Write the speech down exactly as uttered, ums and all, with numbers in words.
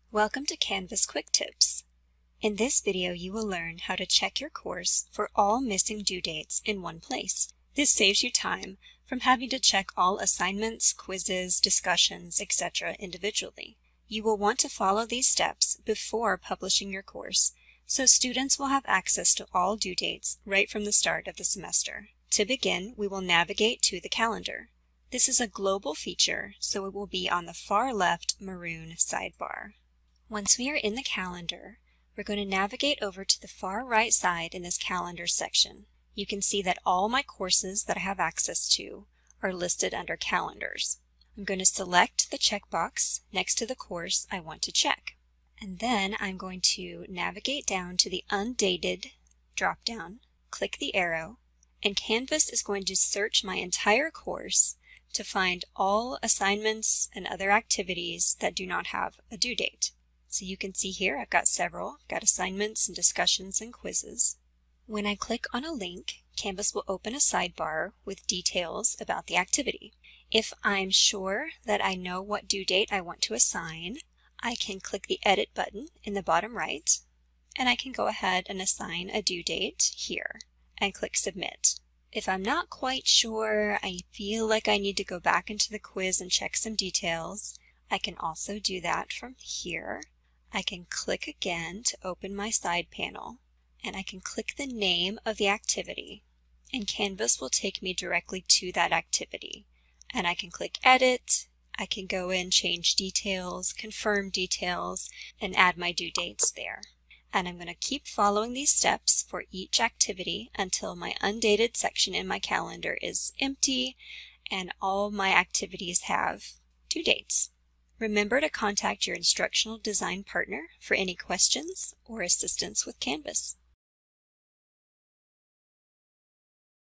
Welcome to Canvas Quick Tips. In this video you will learn how to check your course for all missing due dates in one place. This saves you time from having to check all assignments, quizzes, discussions, et cetera individually. You will want to follow these steps before publishing your course, so students will have access to all due dates right from the start of the semester. To begin, we will navigate to the calendar. This is a global feature, so it will be on the far left maroon sidebar. Once we are in the calendar, we're going to navigate over to the far right side in this calendar section. You can see that all my courses that I have access to are listed under calendars. I'm going to select the checkbox next to the course I want to check. And then I'm going to navigate down to the undated drop-down, click the arrow, and Canvas is going to search my entire course to find all assignments and other activities that do not have a due date. So you can see here I've got several. I've got assignments and discussions and quizzes. When I click on a link, Canvas will open a sidebar with details about the activity. If I'm sure that I know what due date I want to assign, I can click the Edit button in the bottom right, and I can go ahead and assign a due date here and click Submit. If I'm not quite sure, I feel like I need to go back into the quiz and check some details, I can also do that from here. I can click again to open my side panel, and I can click the name of the activity, and Canvas will take me directly to that activity. And I can click Edit, I can go in, change details, confirm details, and add my due dates there. And I'm going to keep following these steps for each activity until my undated section in my calendar is empty and all my activities have due dates. Remember to contact your instructional design partner for any questions or assistance with Canvas.